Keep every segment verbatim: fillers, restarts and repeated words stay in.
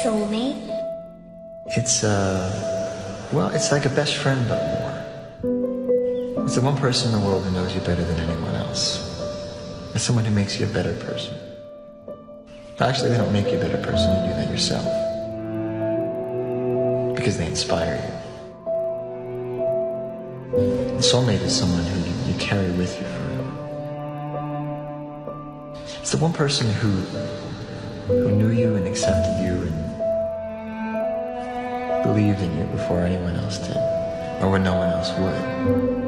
soulmate? It's, uh, well, it's like a best friend, but more. It's the one person in the world who knows you better than anyone else. It's someone who makes you a better person. Actually, they don't make you a better person, you do that yourself. Because they inspire you. The soulmate is someone who you, you carry with you forever. It's the one person who, who knew you and accepted you and believed in you before anyone else did, or when no one else would.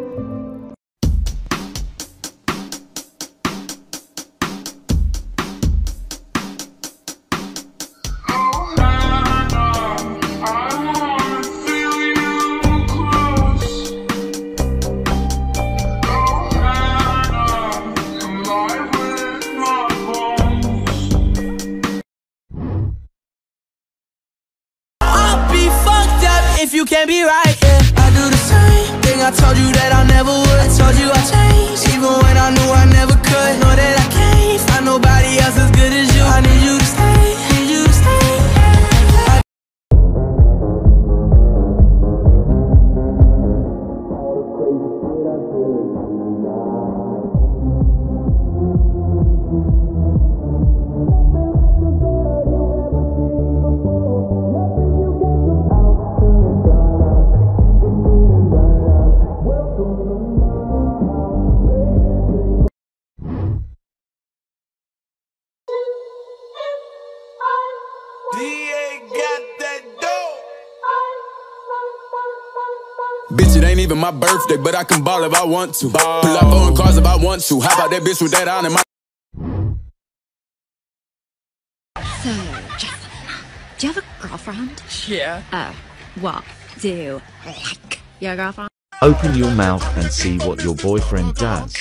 If you can't be right, yeah, I do the same thing. I told you that I never would. I told you I changed, even when I knew I never could. Know that I can't find nobody else as good as you. I need you to stay, need you to stay. I Bitch, it ain't even my birthday, but I can ball if I want to. Ball. Pull up on cars if I want to. How about that bitch with that on in my... So, Jason, do you have a girlfriend? Yeah. Oh, what do you like your girlfriend? Open your mouth and see what your boyfriend does.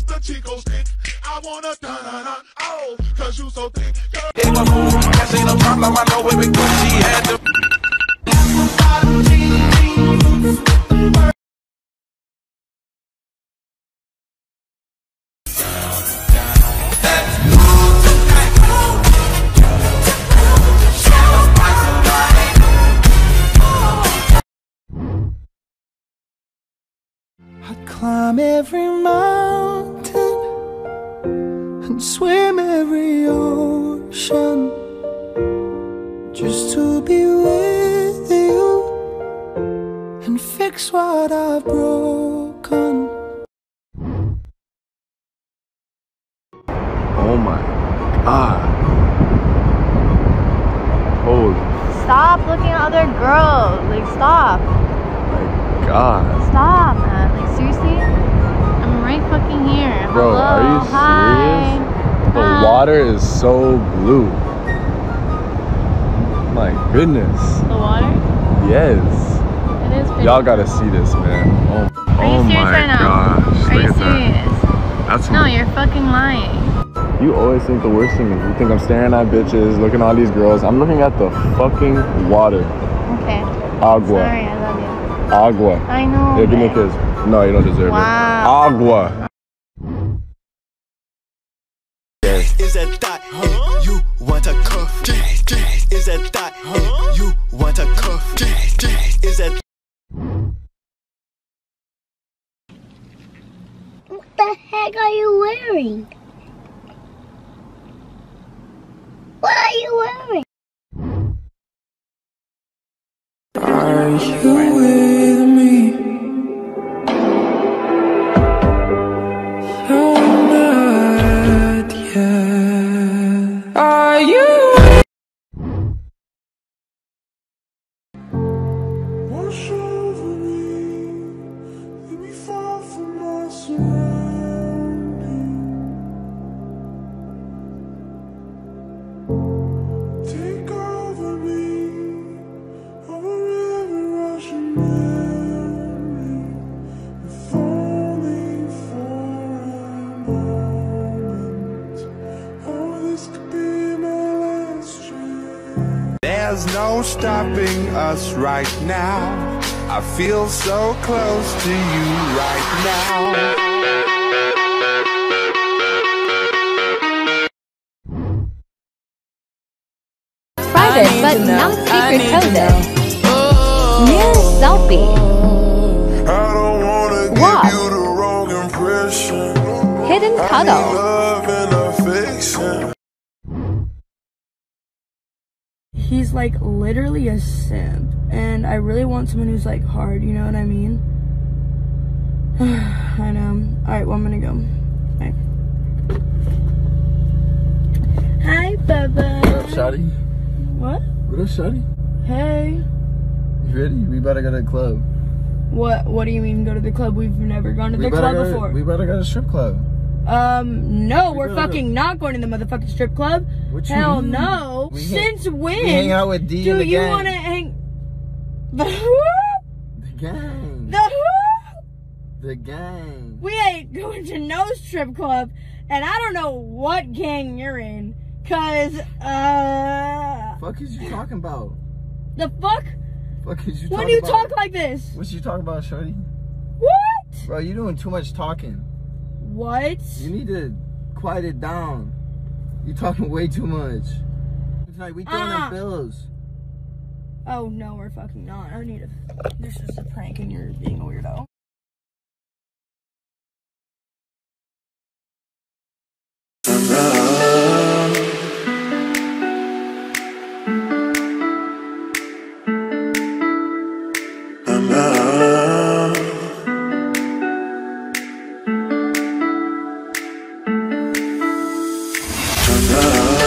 I'd climb every mountain and swim every ocean just to be with you and fix what I've broken. Oh my god. Holy. Stop looking at other girls. Like, stop. My god. Stop, man. Like, seriously? I'm right fucking here. Bro, Hello. are you Hi. serious? The Hi. water is so blue. My goodness. The water? Yes. It is pretty. Y'all gotta see this, man. Oh, Are you oh serious my right now? gosh. Are Look you at serious? that. That's No, you're fucking lying. You always think the worst of me. You think I'm staring at bitches, looking at all these girls. I'm looking at the fucking water. Okay. Agua. Sorry, I love you. Agua. I know. Yeah, give me a but- kiss. No, you don't deserve Wow. it. Agua. Is that that huh? You want a cuff? Is that that huh? You want a cuff? Is that... What the heck are you wearing? What are you wearing? Are you with me? You're not yet. Are you? Wash over me, let me fall from my surroundings. Take over me, over every rushing memory. If only for a moment. Oh, this could be my last chance. There's no stopping us right now. I feel so close to you right now. Cutest, but not Secret Cutest. Near Selfie. What? Hidden Cuddle. He's like literally a simp, and I really want someone who's like hard, you know what I mean? I know. Alright, well, I'm gonna go. Bye. Hi, Bubba. What up, shawty? What? What up, shawty? Hey. You ready? We better go to the club. What What do you mean go to the club? We've never gone to we the club go, before. We better go to the strip club. Um, no, we we're fucking go. not going to the motherfucking strip club. What you Hell mean? no. We Since hang, when? We hang out with D do and the you gang. want to hang? The The gang. The The gang. We ain't going to no strip club, and I don't know what gang you're in, cause uh. Fuck is you talking about? The fuck? Fuck is you when talking do you about? talk like this? What you talking about, shorty? What? Bro, you doing too much talking. What? You need to quiet it down. You talking way too much. Tonight we throwing uh. them bills. Oh no, we're fucking not. I need a. This is a prank, and you're being a weirdo. I'm